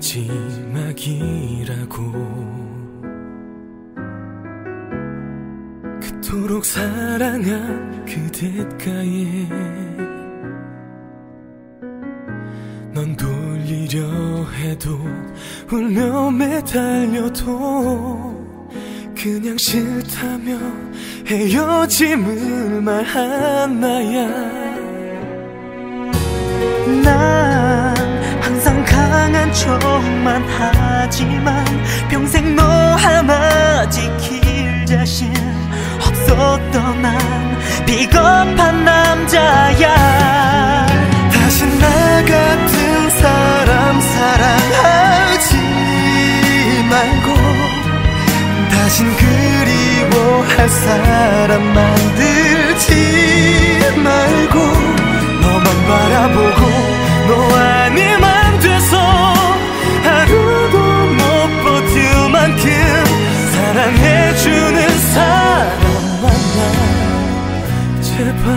마지막이라고 그토록 사랑한 그대가에 넌 돌리려 해도 울며 매달려도 그냥 싫다며 헤어짐을 말한 나야. 난 항상 강한 척만 하지만 평생 너 하나 지킬 자신 없었던 난 비겁한 남자야. 다시 나 같은 사람 사랑하지 말고 다신 그리워할 사람 만들지 말고 너만 바라보고 너 아니면 돼서 하루도 못 버틸 만큼 사랑해주는 사람 만나 제발.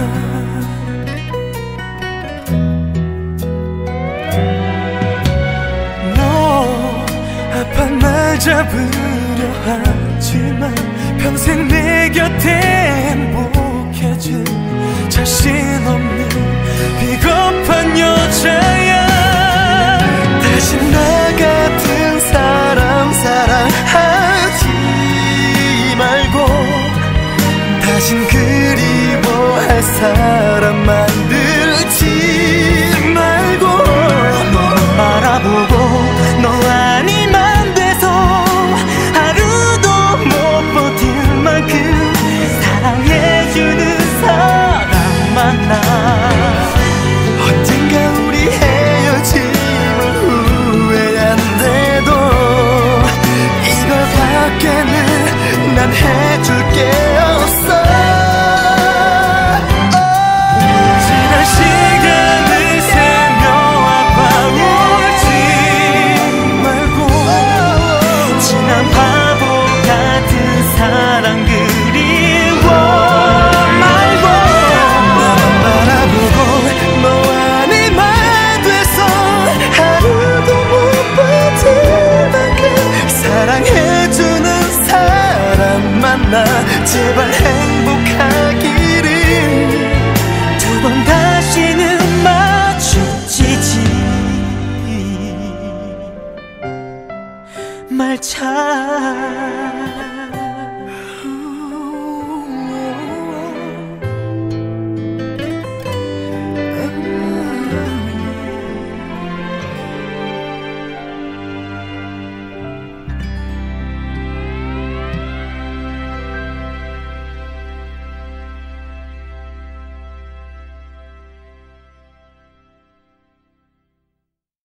너 아파 날 잡으려 하지만 평생 내 곁에 행복해질 자신 없는 비겁한 여자야. 다시 나 같은 사람 사랑하지 말고 다신 그리워할 사람 만들지 말고 너만 바라보고 너 아니면 돼서 하루도 못 버틸 만큼 사랑해주는 사람 만나. 언젠가 우리 헤어짐을 후회한대도 이거밖에는 난 해줄 게 없어. 지난 시간을 세며 아파오지 말고 지난 바보 같은 사랑 그리워 말고 너만 바라보고 너 아니면 돼서 하루도 못 버틸 만큼 사랑해주는 사람 만나 제발 행복하기를. 두 번 다시는 마주치지 말자.